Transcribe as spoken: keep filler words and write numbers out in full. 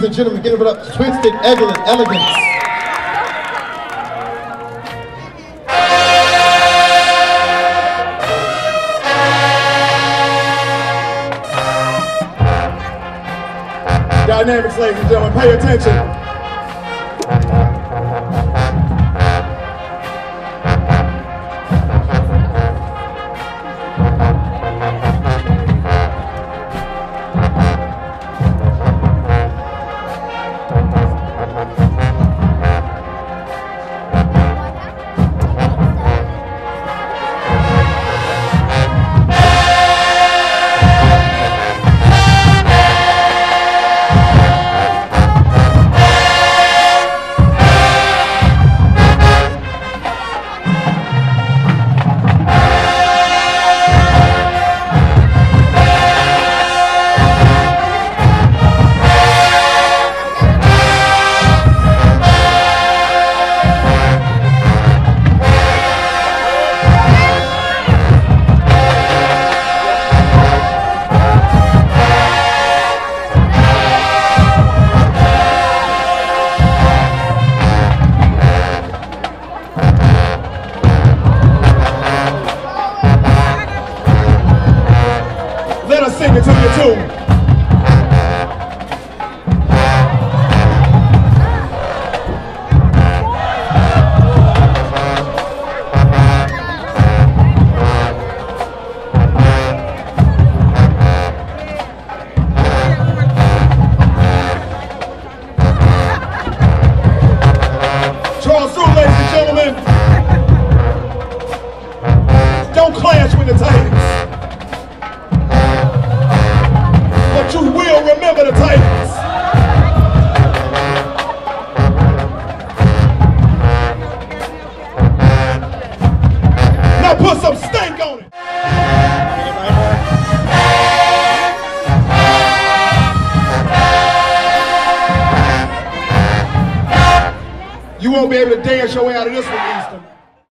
and gentlemen, give it up to Twisted Elegance. Dynamics, ladies and gentlemen, pay attention. Let us sing it to you too. Draw through, ladies and gentlemen. Don't clash with the Titans. But you will remember the Titans. Now put some stank on it. You won't be able to dance your way out of this one, Easton.